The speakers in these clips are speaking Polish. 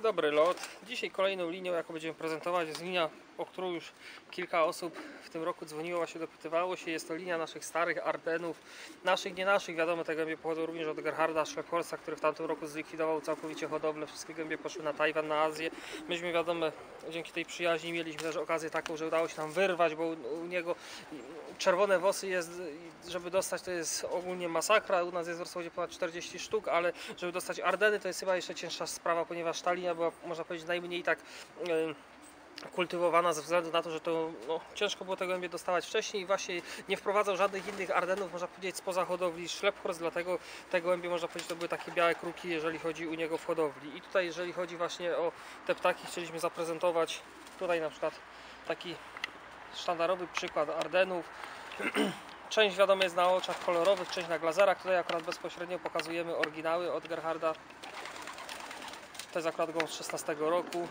Dobry lot. Dzisiaj kolejną linią, jaką będziemy prezentować, jest linia, o którą już kilka osób w tym roku dzwoniło, właśnie dopytywało się. Jest to linia naszych starych Ardenów, naszych, nie naszych, wiadomo, te gołębie pochodzą również od Gerharda Schleckhorsta, który w tamtym roku zlikwidował całkowicie hodowlę. Wszystkie gołębie poszły na Tajwan, na Azję. Myśmy, wiadomo, dzięki tej przyjaźni mieliśmy też okazję taką, że udało się nam wyrwać, bo u niego czerwone włosy jest, żeby dostać, to jest ogólnie masakra. U nas jest w Wrocławiu ponad 40 sztuk, ale żeby dostać Ardeny, to jest chyba jeszcze cięższa sprawa, ponieważ ta linia była, można powiedzieć, najmniej tak kultywowana ze względu na to, że to ciężko było te gołębie dostawać wcześniej i właśnie nie wprowadzał żadnych innych Ardenów, można powiedzieć, spoza hodowli Schleckhorst, dlatego te gołębie, można powiedzieć, to były takie białe kruki, jeżeli chodzi u niego w hodowli. I tutaj, jeżeli chodzi właśnie o te ptaki, chcieliśmy zaprezentować tutaj na przykład taki sztandarowy przykład Ardenów. Część, wiadomo, jest na oczach kolorowych, część na glazerach. Tutaj akurat bezpośrednio pokazujemy oryginały od Gerharda. To jest akurat gołąb z 16 roku.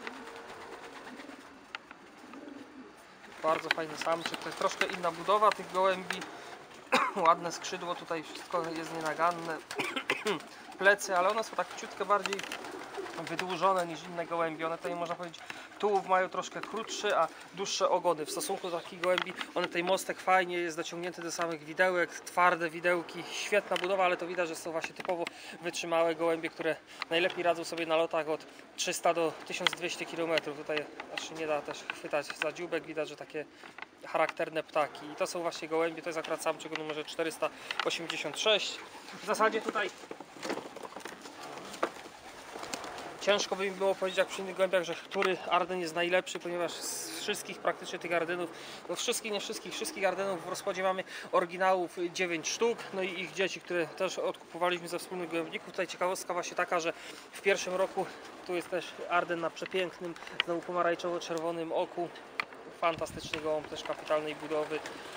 Bardzo fajny samczyk. To jest troszkę inna budowa tych gołębi. Ładne skrzydło, tutaj wszystko jest nienaganne. Plecy, ale one są tak ciutkę bardziej wydłużone niż inne gołębie. One tutaj, można powiedzieć, tułów mają troszkę krótszy, a dłuższe ogony. W stosunku do takich gołębi, one tutaj mostek fajnie jest dociągnięty do samych widełek, twarde widełki, świetna budowa, ale to widać, że są właśnie typowo wytrzymałe gołębie, które najlepiej radzą sobie na lotach od 300 do 1200 km. Tutaj aż się nie da też chwytać za dzióbek, widać, że takie charakterne ptaki. I to są właśnie gołębie, to jest akurat samczyk o numerze 486. W zasadzie tutaj ciężko by mi było powiedzieć, jak przy innych gołębiach, że który Arden jest najlepszy, ponieważ z wszystkich praktycznie tych Ardenów, wszystkich Ardenów w rozkładzie mamy oryginałów 9 sztuk, no i ich dzieci, które też odkupowaliśmy ze wspólnych gołębników. Tutaj ciekawostka właśnie taka, że w pierwszym roku tu jest też Arden na przepięknym, znowu pomarańczowo-czerwonym oku. Fantastyczny gołąb, też kapitalnej budowy.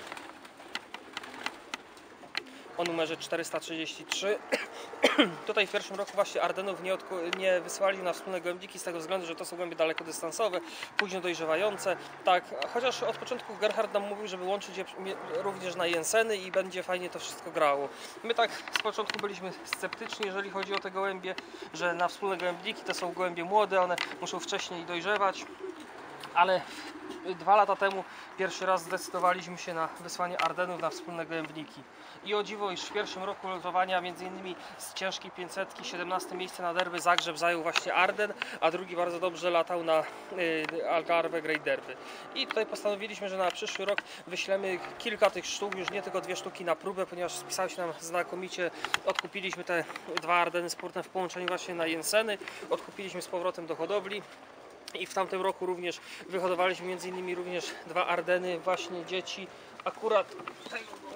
O numerze 433. Tutaj w pierwszym roku właśnie Ardenów nie wysyłali na wspólne gołębniki z tego względu, że to są gołębie dalekodystansowe, późno dojrzewające. Tak, chociaż od początku Gerhard nam mówił, żeby łączyć je również na Jenseny i będzie fajnie to wszystko grało. My tak z początku byliśmy sceptyczni, jeżeli chodzi o te gołębie, że na wspólne gołębniki to są gołębie młode, one muszą wcześniej dojrzewać. Ale 2 lata temu pierwszy raz zdecydowaliśmy się na wysłanie Ardenów na wspólne gołębniki. I o dziwo, iż w pierwszym roku lotowania, m.in. z ciężkiej 500, 17 miejsce na derby Zagrzeb zajął właśnie Arden, a drugi bardzo dobrze latał na Algarve Great Derby. I tutaj postanowiliśmy, że na przyszły rok wyślemy kilka tych sztuk, już nie tylko 2 sztuki na próbę, ponieważ spisały się nam znakomicie. Odkupiliśmy te 2 Ardeny spórne w połączeniu właśnie na Jenseny, odkupiliśmy z powrotem do hodowli. I w tamtym roku również wyhodowaliśmy m.in. również 2 Ardeny, właśnie dzieci akurat tego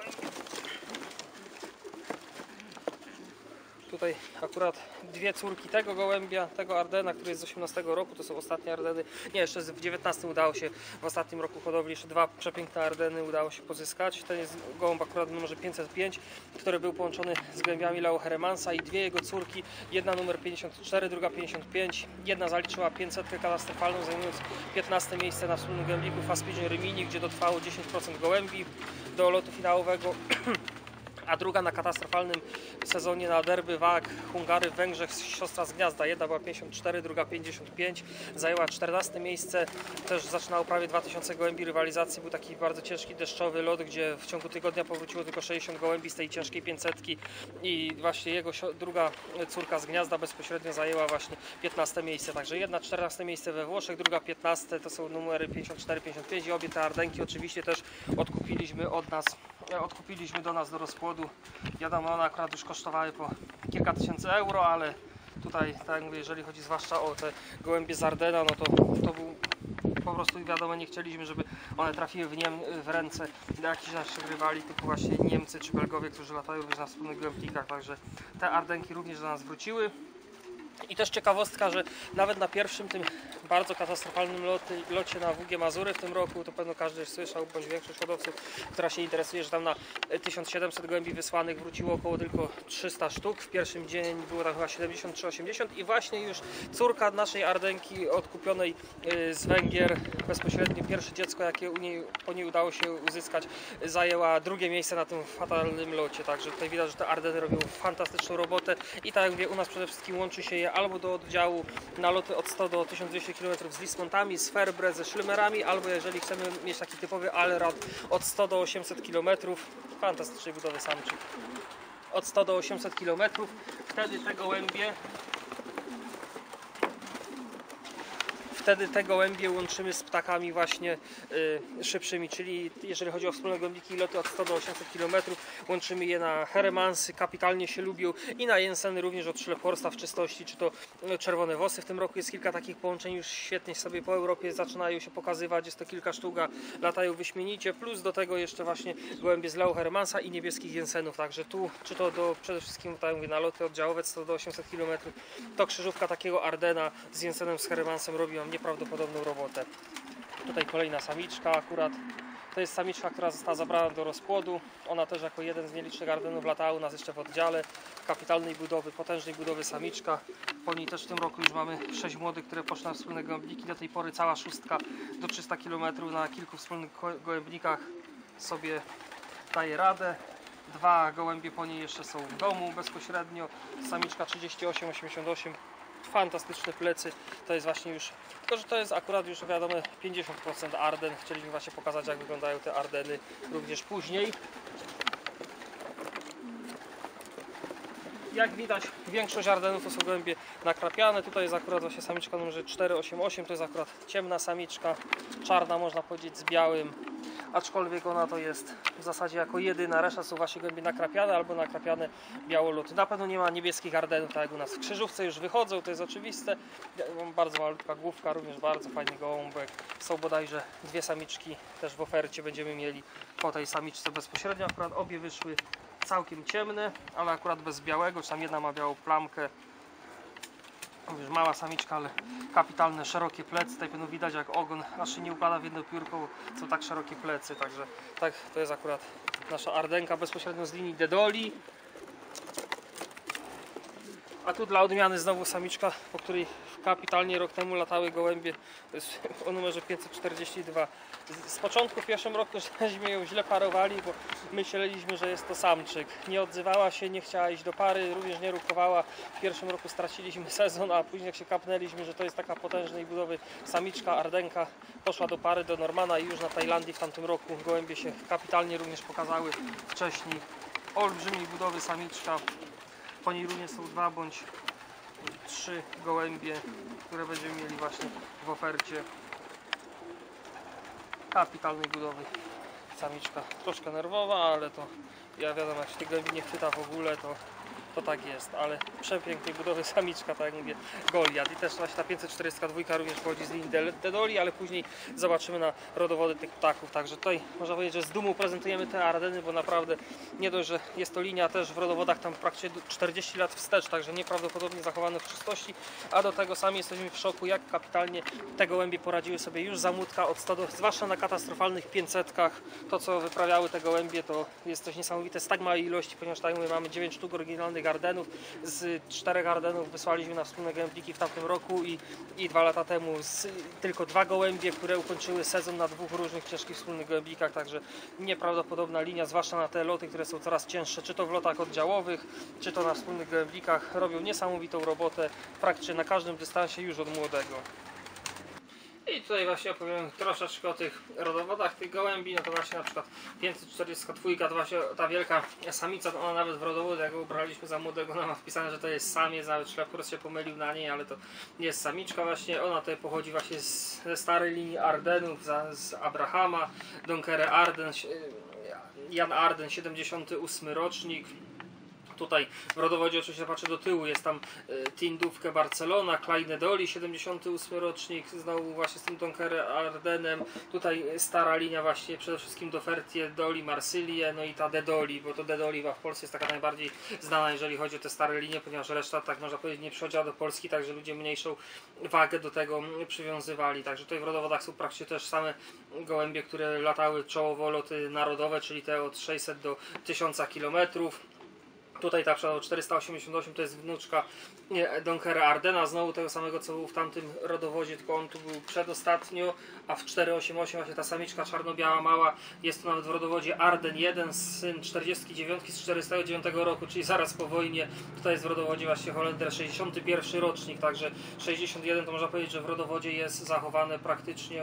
tutaj akurat 2 córki tego gołębia, tego Ardena, który jest z 18 roku, to są ostatnie Ardeny. Nie, jeszcze w 19 udało się w ostatnim roku hodowli jeszcze 2 przepiękne Ardeny udało się pozyskać. Ten jest gołąb akurat numerze 505, który był połączony z gołębiami Leo Heremansa i 2 jego córki, jedna numer 54, druga 55. Jedna zaliczyła 500 katastrofalną, zajmując 15 miejsce na wspólnym gołębniku Fast Pigeon Rimini, gdzie dotrwało 10% gołębi do lotu finałowego. A druga na katastrofalnym sezonie na derby WAG Hungary w Węgrzech, siostra z gniazda. Jedna była 54, druga 55. Zajęła 14 miejsce. Też zaczynało prawie 2000 gołębi rywalizacji. Był taki bardzo ciężki, deszczowy lot, gdzie w ciągu tygodnia powróciło tylko 60 gołębi z tej ciężkiej 500. I właśnie jego druga córka z gniazda bezpośrednio zajęła właśnie 15 miejsce. Także jedna 14 miejsce we Włoszech, druga 15. To są numery 54, 55. I obie te Ardenki oczywiście też odkupiliśmy do nas do rozpłodu. Wiadomo, one akurat już kosztowały po kilka tysięcy euro, ale tutaj, tak jak mówię, jeżeli chodzi zwłaszcza o te gołębie z Ardena, no to był po prostu, wiadomo, nie chcieliśmy, żeby one trafiły w ręce do jakichś naszych rywali, typu właśnie Niemcy czy Belgowie, którzy latają również na wspólnych gołębnikach. Także te Ardenki również do nas wróciły. I też ciekawostka, że nawet na pierwszym tym bardzo katastrofalnym locie na WG Mazury w tym roku, to pewno każdy słyszał, bądź większość hodowców, która się interesuje, że tam na 1700 gołębi wysłanych wróciło około tylko 300 sztuk. W pierwszym dzień było tam chyba 73-80 i właśnie już córka naszej Ardenki odkupionej z Węgier, bezpośrednio pierwsze dziecko, jakie po niej udało się uzyskać, zajęła drugie miejsce na tym fatalnym locie. Także tutaj widać, że te Ardeny robią fantastyczną robotę i tak jak mówię, u nas przede wszystkim łączy się je albo do oddziału na loty od 100 do 1200 km z Wismontami, z Fairbre, ze Szlymerami, albo jeżeli chcemy mieć taki typowy Allrad od 100 do 800 km, fantastycznej budowy samczyk, od 100 do 800 km, wtedy te gołębie łączymy z ptakami właśnie szybszymi, czyli jeżeli chodzi o wspólne gołębniki i loty od 100 do 800 km, łączymy je na Heremansy, kapitalnie się lubią, i na Jenseny również od Schlepphorsta w czystości, czy to czerwone włosy. W tym roku jest kilka takich połączeń, już świetnie sobie po Europie zaczynają się pokazywać, jest to kilka sztuk, latają wyśmienicie, plus do tego jeszcze właśnie gołębie z Leo Heremansa i niebieskich Jensenów, także tu, czy to przede wszystkim tutaj mówię, na loty oddziałowe 100 do 800 km, to krzyżówka takiego Ardena z Jensenem, z Heremansem robi nam nieprawdopodobną robotę. Tutaj kolejna samiczka akurat. To jest samiczka, która została zabrana do rozpłodu. Ona też jako jeden z nielicznych Ardenów latała u nas jeszcze w oddziale. Kapitalnej budowy, potężnej budowy samiczka. Po niej też w tym roku już mamy 6 młodych, które poszły na wspólne gołębniki. Do tej pory cała szóstka do 300 km na kilku wspólnych gołębnikach sobie daje radę. 2 gołębie po niej jeszcze są w domu bezpośrednio. Samiczka 38-88. Fantastyczne plecy, to jest właśnie już, tylko że to jest akurat już wiadomo 50% Arden. Chcieliśmy właśnie pokazać, jak wyglądają te Ardeny również później. Jak widać, większość Ardenów to są gołębie nakrapiane. Tutaj jest akurat właśnie samiczka numer 488, to jest akurat ciemna samiczka, czarna można powiedzieć z białym, aczkolwiek ona to jest w zasadzie jako jedyna, reszta są właśnie gołębie nakrapiane albo nakrapiane białoloty. Na pewno nie ma niebieskich Ardenów, tak jak u nas w krzyżówce już wychodzą, to jest oczywiste. Bardzo malutka główka, również bardzo fajny gołąbek. Są bodajże 2 samiczki też w ofercie będziemy mieli po tej samiczce bezpośrednio. Akurat obie wyszły całkiem ciemne, ale akurat bez białego, czy tam jedna ma białą plamkę. Już mała samiczka, ale kapitalne, szerokie plecy. Tutaj pewno widać, jak ogon aż się nie układa w jedno piórko, są tak szerokie plecy, także tak, to jest akurat nasza Ardenka bezpośrednio z linii Dedoli. A tu dla odmiany znowu samiczka, po której kapitalnie rok temu latały gołębie, to jest o numerze 542. Z początku w pierwszym roku żeśmy ją źle parowali, bo myśleliśmy, że jest to samczyk. Nie odzywała się, nie chciała iść do pary, również nie rukowała. W pierwszym roku straciliśmy sezon, a później jak się kapnęliśmy, że to jest taka potężnej budowy samiczka, Ardenka, poszła do pary, do Normana i już na Tajlandii w tamtym roku gołębie się kapitalnie również pokazały wcześniej. Olbrzymiej budowy samiczka. Po niej również są 2 bądź 3 gołębie, które będziemy mieli właśnie w ofercie. Kapitalnej budowy samiczka. Troszkę nerwowa, ale to ja wiadomo, jak się tych gołębi nie chwyta w ogóle, to tak jest, ale przepięknej budowy samiczka, tak jak mówię, Goliat. I też właśnie ta 542 również pochodzi z linii Dedoli, ale później zobaczymy na rodowody tych ptaków. Także tutaj można powiedzieć, że z dumą prezentujemy te Ardeny, bo naprawdę nie dość, że jest to linia też w rodowodach tam praktycznie 40 lat wstecz, także nieprawdopodobnie zachowane w czystości, a do tego sami jesteśmy w szoku, jak kapitalnie te gołębie poradziły sobie już za młódka od 100 do, zwłaszcza na katastrofalnych 500-kach. To, co wyprawiały te gołębie, to jest coś niesamowite z tak małej ilości, ponieważ tak mówię, mamy 9 sztuk oryginalnych Ardenów. Z 4 Ardenów wysłaliśmy na wspólne gołębniki w tamtym roku i 2 lata temu tylko 2 gołębie, które ukończyły sezon na 2 różnych ciężkich wspólnych gołębnikach, także nieprawdopodobna linia, zwłaszcza na te loty, które są coraz cięższe, czy to w lotach oddziałowych, czy to na wspólnych gołębnikach. Robią niesamowitą robotę praktycznie na każdym dystansie już od młodego. I tutaj właśnie opowiem troszeczkę o tych rodowodach tych gołębi. No to właśnie na przykład 542, to właśnie ta wielka samica, to ona nawet w rodowodzie, jak go ubraliśmy za młodego, ona ma wpisane, że to jest samiec, nawet Schlepphorst się pomylił na niej, ale to jest samiczka właśnie. Ona tutaj pochodzi właśnie ze starej linii Ardenów, z Abrahama, Donkere Arden, Jan Arden, 78 rocznik. Tutaj w rodowodzie oczywiście patrzę do tyłu, jest tam Tindówkę Barcelona, Kleine Doli, 78 rocznik, znowu właśnie z tym Donkere Ardenem. Tutaj stara linia właśnie przede wszystkim do Fertie, Doli, Marsylie, no i ta Dedoli, bo to Dedoli w Polsce jest taka najbardziej znana, jeżeli chodzi o te stare linie, ponieważ reszta, tak można powiedzieć, nie przychodziła do Polski, także ludzie mniejszą wagę do tego przywiązywali. Także tutaj w rodowodach są praktycznie też same gołębie, które latały czołowo loty narodowe, czyli te od 600 do 1000 km. Tutaj ta przodu 488 to jest wnuczka Donkera Ardena, znowu tego samego co był w tamtym rodowodzie, tylko on tu był przedostatnio, a w 488 właśnie ta samiczka czarno-biała mała jest tu nawet w rodowodzie Arden 1, syn 49 z 409 roku, czyli zaraz po wojnie. Tutaj jest w rodowodzie właśnie Holender 61 rocznik, także 61 to można powiedzieć, że w rodowodzie jest zachowane praktycznie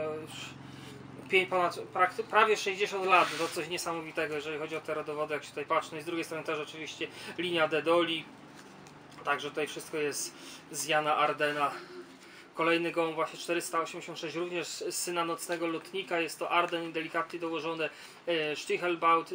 prawie 60 lat, to coś niesamowitego, jeżeli chodzi o te rodowody, jak się tutaj patrzy. No i z drugiej strony też oczywiście linia Dedoli, także tutaj wszystko jest z Jana Ardena. Kolejny gołąb właśnie 486, również z syna nocnego lotnika, jest to Arden, delikatnie dołożone Stichelbaut,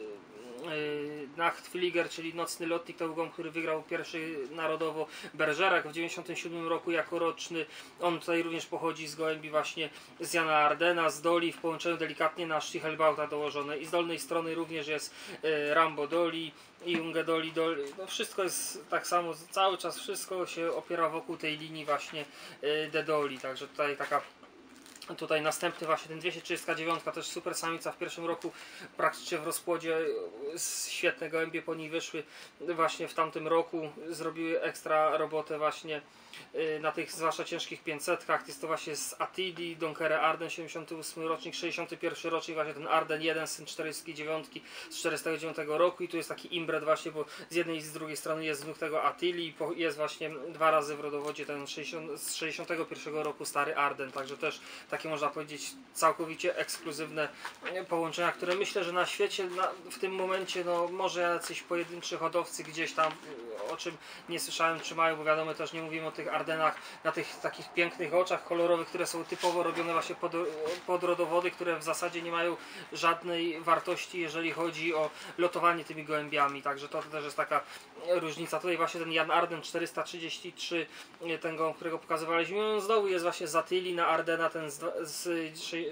Nachtflieger, czyli nocny lotnik, to był gołąb, który wygrał pierwszy narodowo Bergerac w 97 roku jako roczny. On tutaj również pochodzi z gołębi właśnie z Jana Ardena, z Doli, w połączeniu delikatnie na Stichelbauta dołożone. I z dolnej strony również jest Rambo Doli i Junge Doli. No wszystko jest tak samo, cały czas wszystko się opiera wokół tej linii właśnie Dedoli, także tutaj taka. Tutaj następny właśnie ten 239, też super samica w pierwszym roku praktycznie w rozpłodzie, świetne gołębie po niej wyszły właśnie w tamtym roku, zrobiły ekstra robotę właśnie na tych zwłaszcza ciężkich 500-kach. Jest to właśnie z Attili, Donkere Arden 78 rocznik, 61 rocznik, właśnie ten Arden 1, syn 49 z 409 roku i tu jest taki imbred właśnie, bo z jednej i z drugiej strony jest wnuk tego Attili, jest właśnie dwa razy w rodowodzie ten z 61 roku stary Arden, także też takie można powiedzieć całkowicie ekskluzywne połączenia, które myślę, że na świecie w tym momencie no może jacyś pojedynczy hodowcy gdzieś tam, o czym nie słyszałem, czy mają, bo wiadomo też nie mówimy o tych Ardenach na tych takich pięknych oczach kolorowych, które są typowo robione właśnie pod rodowody, które w zasadzie nie mają żadnej wartości, jeżeli chodzi o lotowanie tymi gołębiami, także to też jest taka różnica. Tutaj właśnie ten Jan Arden 433, ten gołąb, którego pokazywaliśmy, on znowu jest właśnie z Attili na Ardena, ten z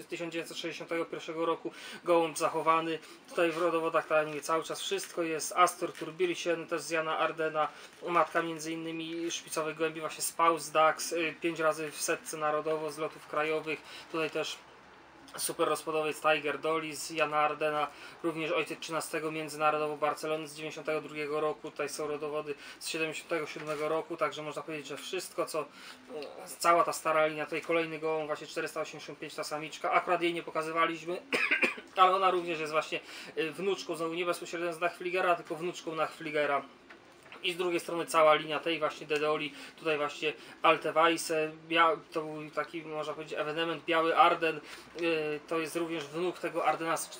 1961 roku gołąb zachowany. Tutaj w rodowodach, tak jak mówię, cały czas wszystko jest. Astor Turbirchen też z Jana Ardena, matka między innymi szpicowych gołębi właśnie Spaus Dax, 5 razy w setce narodowo z lotów krajowych. Tutaj też super rozpłodowiec Tiger Dolly z Jana Ardena, również ojciec 13 międzynarodowo Barcelony z 92 roku, tutaj są rodowody z 77 roku, także można powiedzieć, że wszystko co, cała ta stara linia, tutaj kolejny gołąb, właśnie 485 ta samiczka, akurat jej nie pokazywaliśmy, ale ona również jest właśnie wnuczką, znowu nie bezpośrednio z Nachtfliegera, tylko wnuczką Nachtfliegera. I z drugiej strony cała linia tej właśnie Dedoli, tutaj właśnie Alte Weisse, to był taki, można powiedzieć, ewenement, biały Arden, to jest również wnuk tego Ardena z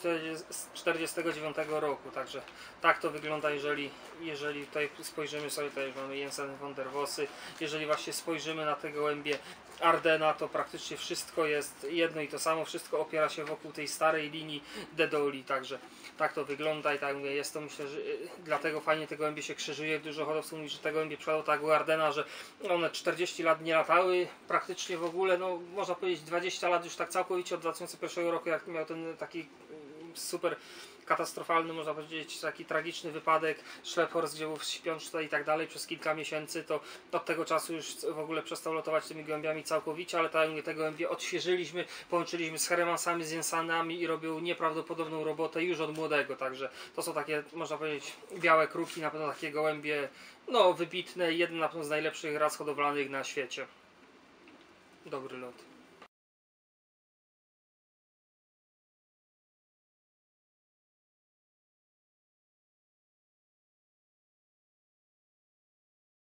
49 roku, także tak to wygląda, jeżeli tutaj spojrzymy sobie, tutaj mamy Jensen von der Vossy, jeżeli właśnie spojrzymy na te gołębie Ardena, to praktycznie wszystko jest jedno i to samo, wszystko opiera się wokół tej starej linii Dedoli, także tak to wygląda i tak mówię, jest to, myślę, że dlatego fajnie te gołębie się krzyżuje. Dużo hodowców mówi, że te gołębie przychodzą tak u Ardena, że one 40 lat nie latały praktycznie w ogóle, no można powiedzieć 20 lat już tak całkowicie od 2001 roku, jak miał ten taki super katastrofalny, można powiedzieć, taki tragiczny wypadek, Schlepphorst, gdzie był śpiączce i tak dalej przez kilka miesięcy, to od tego czasu już w ogóle przestał lotować tymi gołębiami całkowicie, ale tak, te gołębie odświeżyliśmy, połączyliśmy z Heremansami, z Jensenami i robią nieprawdopodobną robotę już od młodego, także to są takie, można powiedzieć, białe kruki, na pewno takie gołębie, no wybitne, jeden na pewno z najlepszych ras hodowlanych na świecie. Dobry lot.